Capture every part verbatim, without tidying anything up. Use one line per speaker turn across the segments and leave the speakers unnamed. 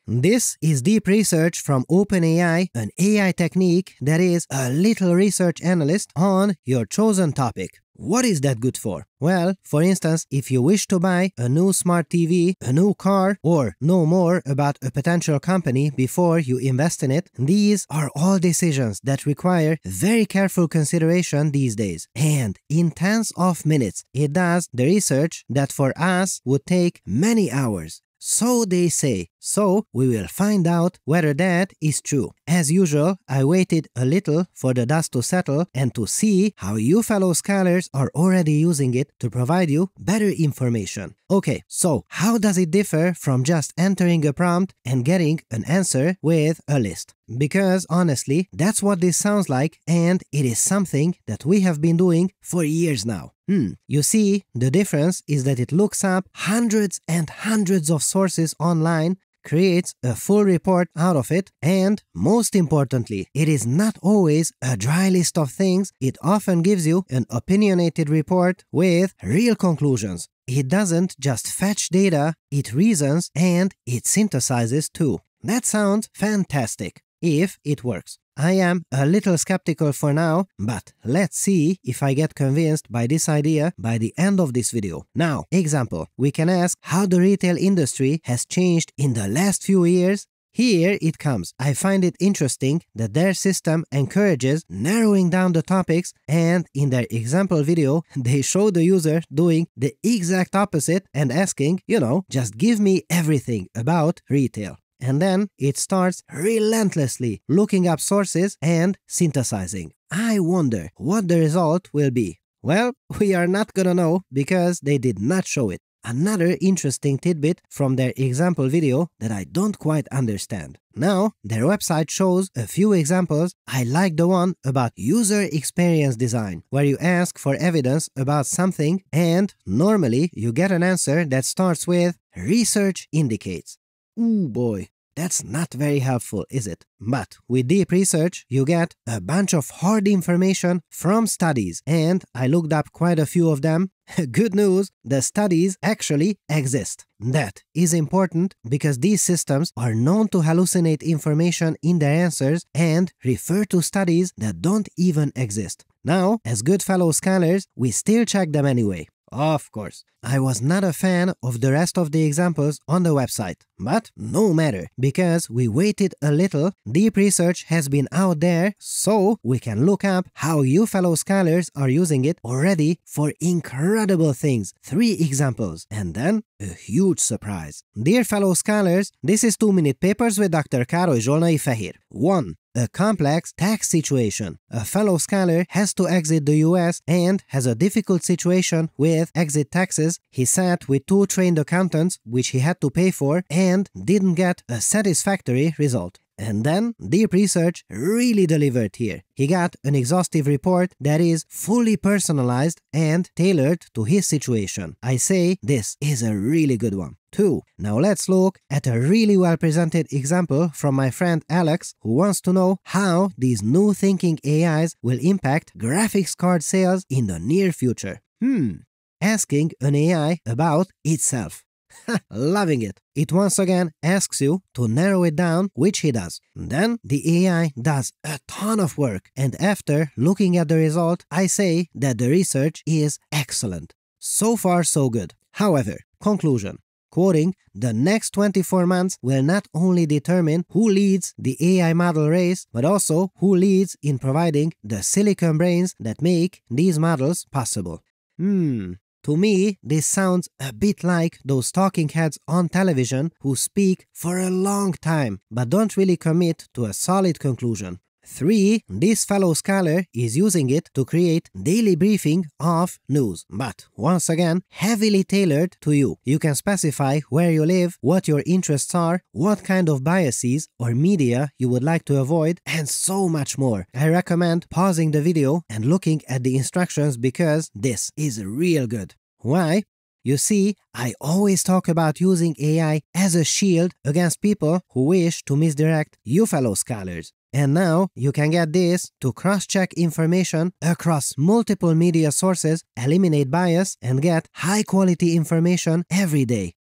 This is deep research from OpenAI, an A I technique that is a little research analyst on your chosen topic. What is that good for? Well, for instance, if you wish to buy a new smart T V, a new car, or know more about a potential company before you invest in it, these are all decisions that require very careful consideration these days. And in tens of minutes, it does the research that for us would take many hours. So they say. So we will find out whether that is true. As usual, I waited a little for the dust to settle and to see how you fellow scholars are already using it to provide you better information. Okay, so how does it differ from just entering a prompt and getting an answer with a list? Because honestly, that's what this sounds like, and it is something that we have been doing for years now. Hmm. You see, the difference is that it looks up hundreds and hundreds of sources online, creates a full report out of it, and most importantly, it is not always a dry list of things. It often gives you an opinionated report with real conclusions. It doesn't just fetch data, it reasons and it synthesizes too. That sounds fantastic, if it works. I am a little skeptical for now, but let's see if I get convinced by this idea by the end of this video. Now, example, we can ask how the retail industry has changed in the last few years. Here it comes. I find it interesting that their system encourages narrowing down the topics, and in their example video, they show the user doing the exact opposite and asking, you know, just give me everything about retail. And then it starts relentlessly looking up sources and synthesizing. I wonder what the result will be. Well, we are not gonna know because they did not show it. Another interesting tidbit from their example video that I don't quite understand. Now, their website shows a few examples. I like the one about user experience design, where you ask for evidence about something and normally you get an answer that starts with research indicates. Ooh boy, that's not very helpful, is it? But with deep research, you get a bunch of hard information from studies, and I looked up quite a few of them. Good news, the studies actually exist. That is important because these systems are known to hallucinate information in their answers and refer to studies that don't even exist. Now, as good fellow scholars, we still check them anyway. Of course, I was not a fan of the rest of the examples on the website, but no matter, because we waited a little, deep research has been out there, so we can look up how you fellow scholars are using it already for incredible things. Three examples, and then a huge surprise. Dear fellow scholars, this is two minute Papers with Doctor Károly Zsolnai Fehér. one. A complex tax situation. A fellow scholar has to exit the U S and has a difficult situation with exit taxes. He sat with two trained accountants, which he had to pay for, and didn't get a satisfactory result. And then, deep research really delivered here. He got an exhaustive report that is fully personalized and tailored to his situation. I say this is a really good one. two. Now let's look at a really well-presented example from my friend Alex, who wants to know how these new thinking A Is will impact graphics card sales in the near future. Hmm. Asking an A I about itself. Loving it. It once again asks you to narrow it down, which he does. Then the A I does a ton of work, and after looking at the result, I say that the research is excellent. So far so good. However, conclusion. Quoting, the next twenty-four months will not only determine who leads the A I model race, but also who leads in providing the silicon brains that make these models possible. Hmm. To me, this sounds a bit like those talking heads on television who speak for a long time, but don't really commit to a solid conclusion. three. This fellow scholar is using it to create daily briefing of news, but once again, heavily tailored to you. You can specify where you live, what your interests are, what kind of biases or media you would like to avoid, and so much more. I recommend pausing the video and looking at the instructions because this is real good. Why? You see, I always talk about using A I as a shield against people who wish to misdirect you fellow scholars. And now you can get this to cross-check information across multiple media sources, eliminate bias, and get high-quality information every day.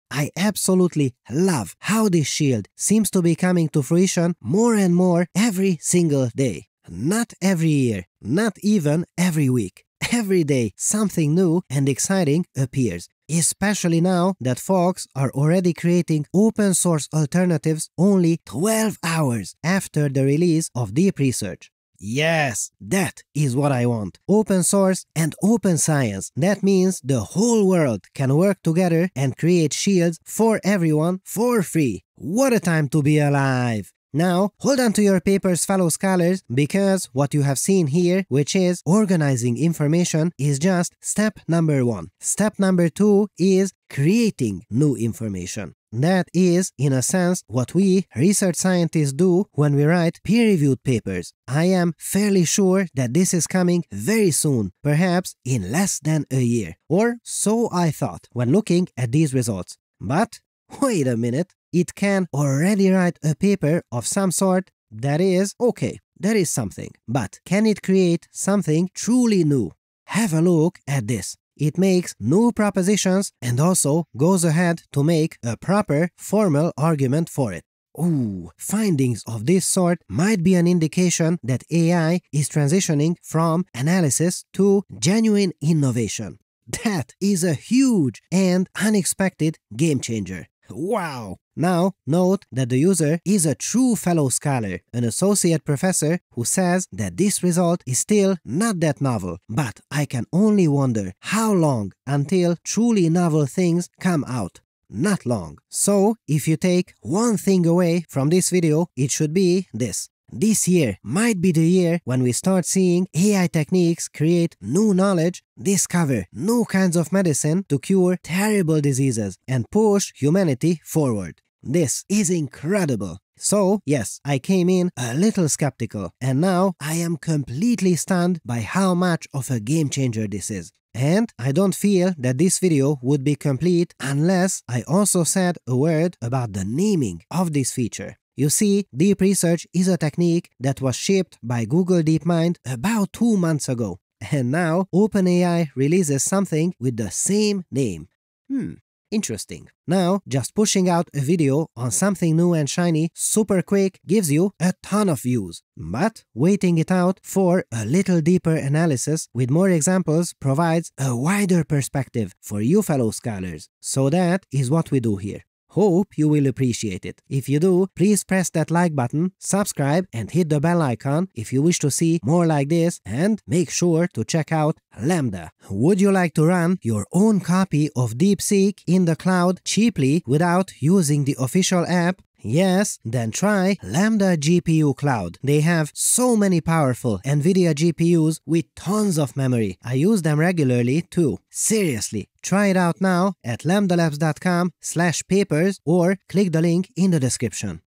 I absolutely love how this shield seems to be coming to fruition more and more every single day. Not every year, not even every week. Every day something new and exciting appears, especially now that folks are already creating open source alternatives only twelve hours after the release of deep research. Yes, that is what I want. Open source and open science. That means the whole world can work together and create shields for everyone for free. What a time to be alive! Now, hold on to your papers, fellow scholars, because what you have seen here, which is organizing information, is just step number one. Step number two is creating new information. That is, in a sense, what we research scientists do when we write peer-reviewed papers. I am fairly sure that this is coming very soon, perhaps in less than a year. Or so I thought when looking at these results. But wait a minute. It can already write a paper of some sort. That is, okay, that is something. But can it create something truly new? Have a look at this. It makes new propositions and also goes ahead to make a proper formal argument for it. Ooh, findings of this sort might be an indication that A I is transitioning from analysis to genuine innovation. That is a huge and unexpected game changer. Wow! Now, note that the user is a true fellow scholar, an associate professor who says that this result is still not that novel, but I can only wonder how long until truly novel things come out. Not long. So, if you take one thing away from this video, it should be this. This year might be the year when we start seeing A I techniques create new knowledge, discover new kinds of medicine to cure terrible diseases, and push humanity forward. This is incredible. So, yes, I came in a little skeptical, and now I am completely stunned by how much of a game changer this is. And I don't feel that this video would be complete unless I also said a word about the naming of this feature. You see, deep research is a technique that was shipped by Google DeepMind about two months ago. And now OpenAI releases something with the same name. Hmm, interesting. Now, just pushing out a video on something new and shiny super quick gives you a ton of views. But waiting it out for a little deeper analysis with more examples provides a wider perspective for you fellow scholars. So that is what we do here. Hope you will appreciate it. If you do, please press that like button, subscribe, and hit the bell icon if you wish to see more like this, and make sure to check out Lambda. Would you like to run your own copy of DeepSeek in the cloud cheaply without using the official app? Yes, then try Lambda G P U Cloud. They have so many powerful NVIDIA G P Us with tons of memory. I use them regularly too. Seriously, try it out now at lambda labs dot com slash papers or click the link in the description.